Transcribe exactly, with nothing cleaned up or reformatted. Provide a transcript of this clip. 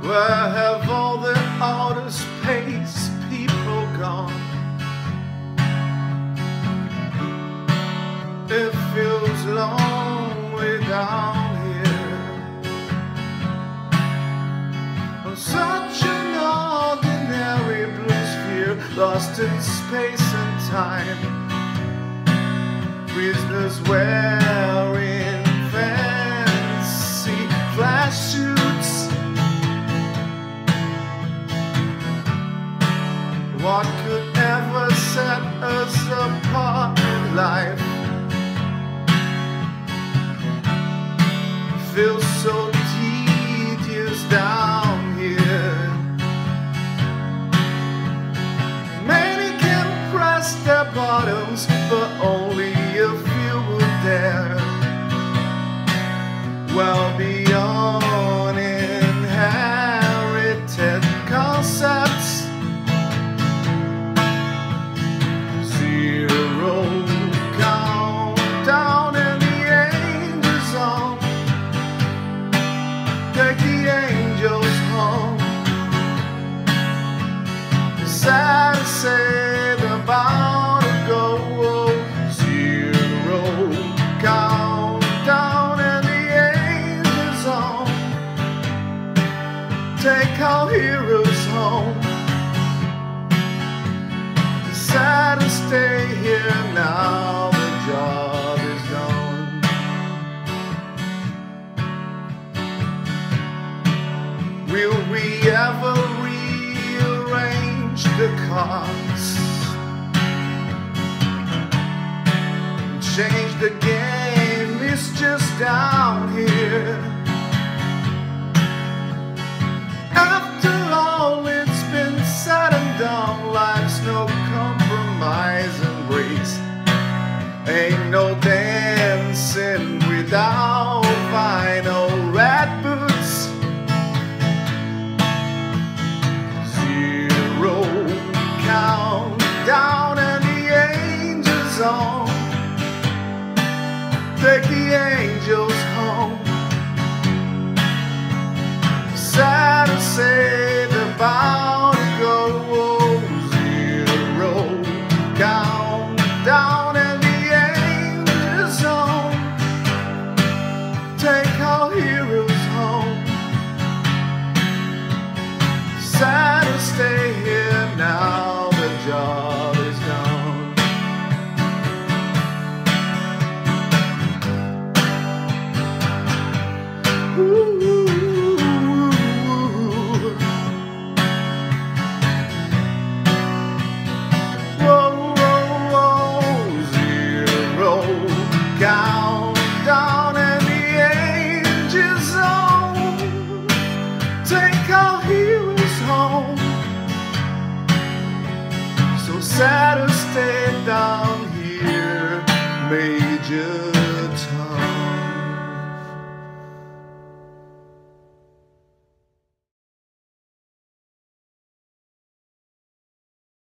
Where have all the outer space people gone? It feels lonely down here. On such an ordinary blue sphere, lost in space and time. Prisoners wearing fancy flash suits. What could ever set us apart in life? Feels so tedious down here. Many can press their bottoms, but only a few will dare. Well beyond inherited concepts, zero countdown and the angel zone. Take the angels home. Sad to say they're bound to go. Zero countdown and the angel zone. Take our heroes home. Sad to stay here now, the job is done. Will we ever rearrange the cards? Change the game, it's just down here. After all it's been said and done, life's no compromise embrace. Ain't no dancing without vinyl red boots. Zero countdown and the angels on. Take the angels home. Sad to say they're bound to go. Zero countdown and the angels on. Take our heroes home. Sad to stay here now, the job is done. Ooh. Countdown and the angels on. Take our heroes home. So sad to stay down here, Major.